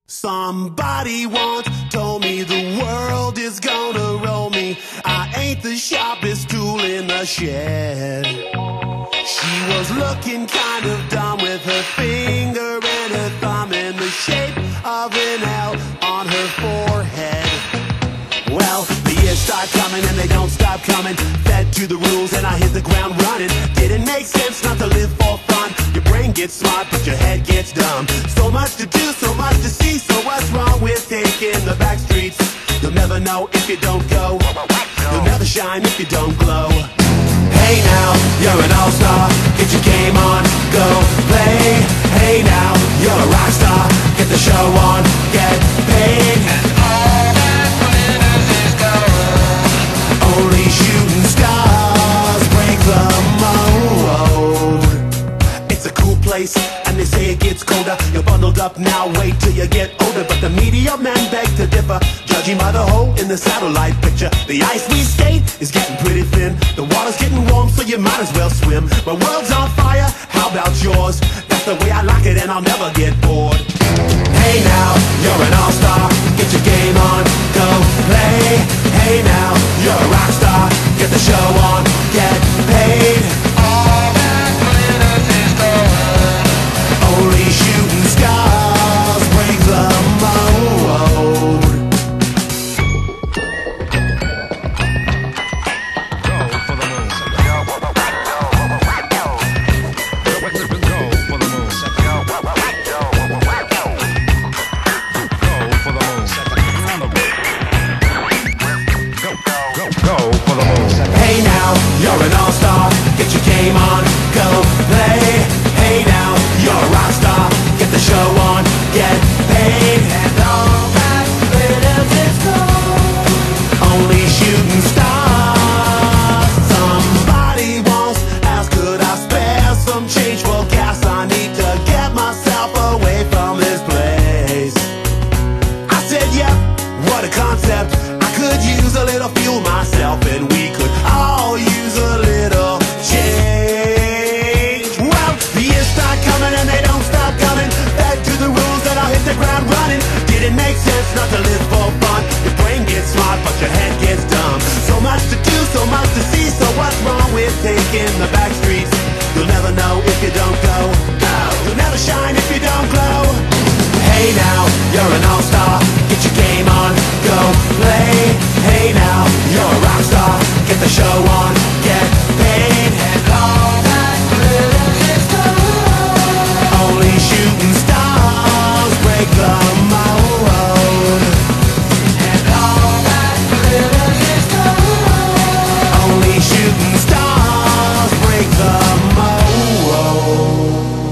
Somebody once told me the world is gonna roll me. I ain't the sharpest tool in the shed. She was looking kind of dumb with her finger and her thumb in the shape of an L on her forehead. Well, the years start coming and they don't stop coming. Fed to the rules and I hit the ground running. Didn't make sense not to live for fun. Your brain gets smart but your head gets dumb. So much to do, so much to see. So what's wrong with taking the back streets? You'll never know if you don't go. You'll never shine if you don't glow. Hey now, you're an all-star. Get your game on, go play. Hey now, you're a rock star. Get the show on, get paid. And all that glitters is gold. Only shooting stars break the mold. It's a cool place, and they say it gets colder. You're bundled up now, wait till you get older. But the media men beg to differ, judging by the hole in the satellite picture. The ice we skate is getting pretty thin. The water's getting warm, so you might as well swim. My world's on fire, how about yours? That's the way I like it, and I'll never get bored. Hey now, you're an all-star. Get your game on, go play. Hey now, you're a rock star. Get the show on, get paid. All that glitters is gold. Only shooting stars break the mold. Hey now, you're an all-star. Get your game on, go play. Hey now, you're a rock star. Get the show on, get paid. And all that glitters is gold. Only shooting stars. Somebody once asked, could I spare some change for gas? I need to get myself away from this place. I said, yeah, what a concept. I could use a little fuel myself, and we could all use a little change. Well, the years start coming and they don't stop coming. Back to the rules and I'll hit the ground running. Didn't make sense not to live for fun. Your brain gets smart but your head gets dumb. So much to do, so much to see. So what's wrong with taking the back streets? You'll never know if you don't go. You'll never shine if you don't glow. Hey now, you're an all-star. Get your game on, go play. Hey now, you're a rock star. Get the show on, get paid. And all that glitters is gold. Only shooting stars break the mold. And all that glitters is gold. Only shooting stars break the mold.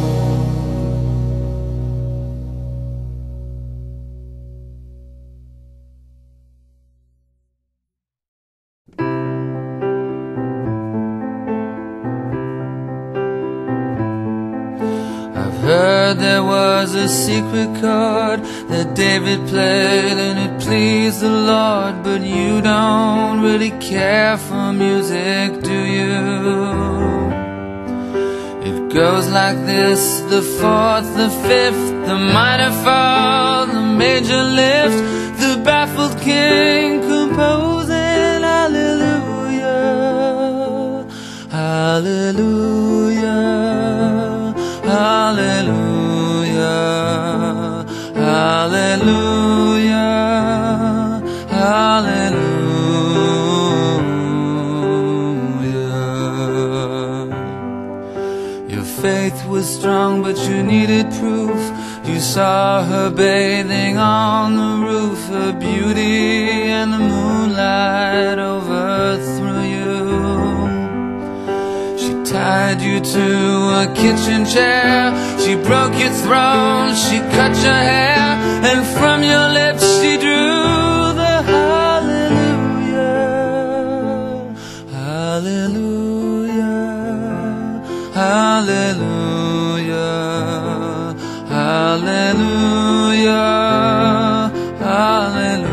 Heard there was a secret chord that David played and it pleased the Lord. But you don't really care for music, do you? It goes like this: the fourth, the fifth, the minor fall, the major lift, the baffled king composing hallelujah, hallelujah, hallelujah, hallelujah, hallelujah. Your faith was strong, but you needed proof. You saw her bathing on the roof. Her beauty and the moonlight overthrew you. Tied you to a kitchen chair. She broke your throne, she cut your hair, and from your lips she drew the hallelujah, hallelujah, hallelujah, hallelujah, hallelujah.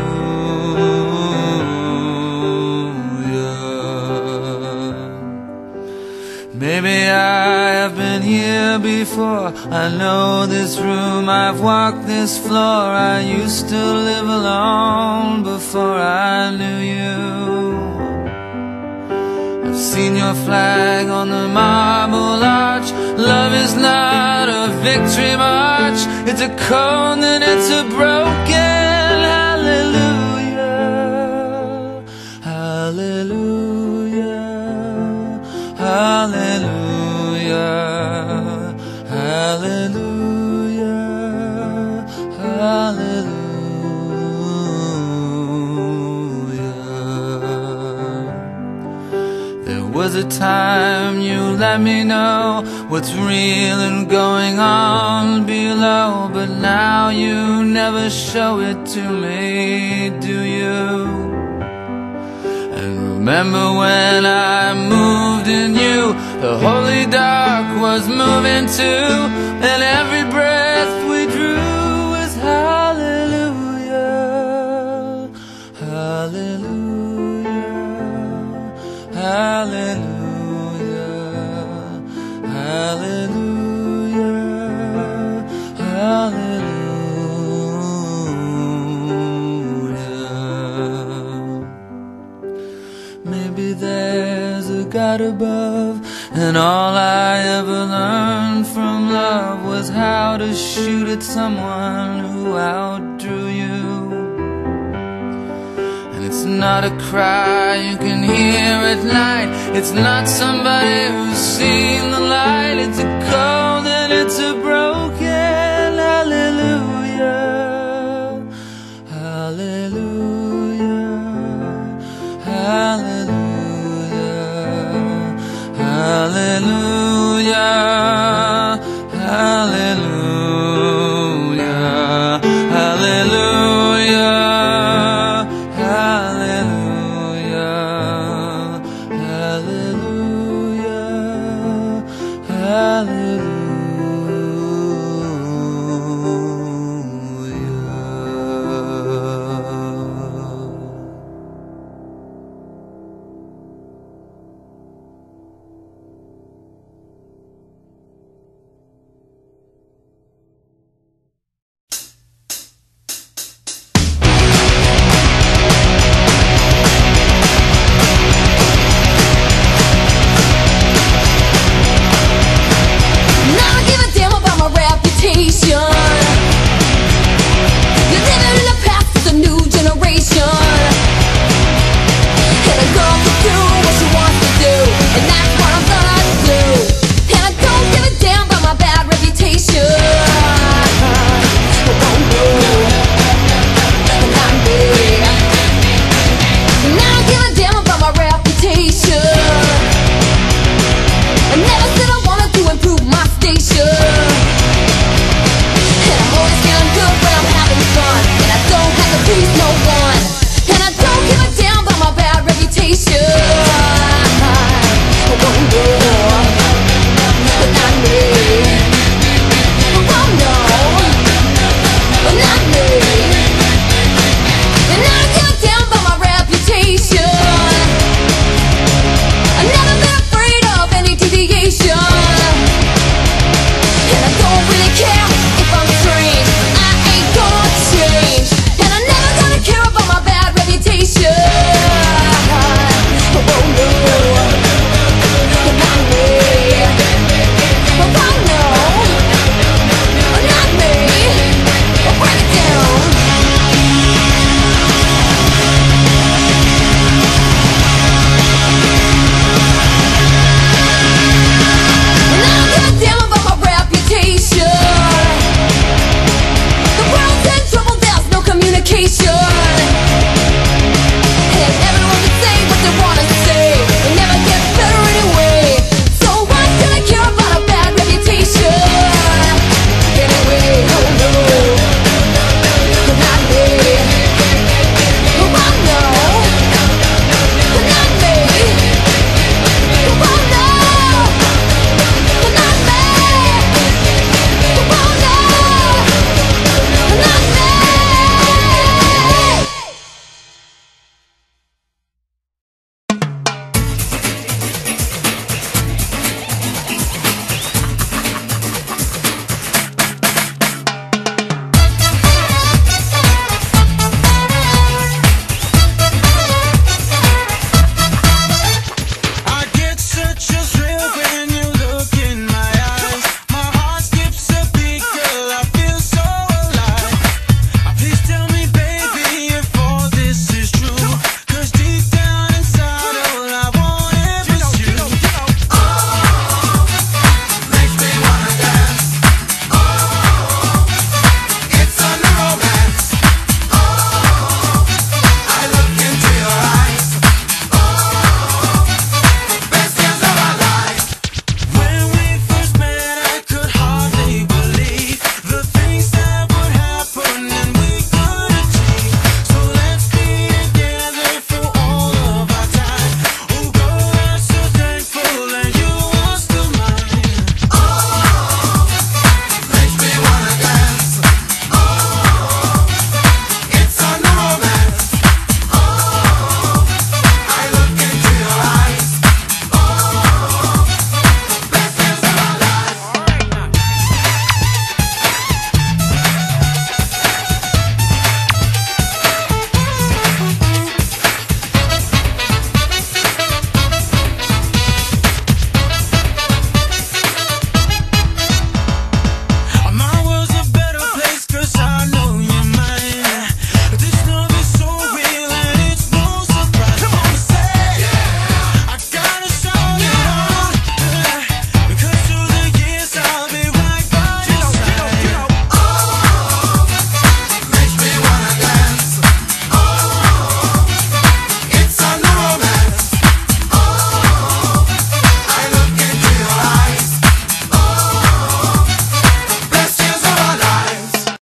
Maybe I have been here before. before. I know this room, I've walked this floor. I used to live alone before I knew you. I've seen your flag on the marble arch. Love is not a victory march. It's a cold and it's a broken hallelujah. Hallelujah. Hallelujah. Hallelujah. Hallelujah. There was a time you let me know what's real and going on below, but now you never show it to me, do you? And remember when I moved in you, the holy dark was moving too, and every breath we drew was hallelujah. Hallelujah. Hallelujah. Hallelujah. Hallelujah. Maybe there's a God above, and all I ever learned from love was how to shoot at someone who outdrew you. And it's not a cry you can hear at night. It's not somebody who's seen the light. It's a cold and it's a broken hallelujah. Hallelujah. Hallelujah. Hallelujah. Hallelujah. Hallelujah. Keisha.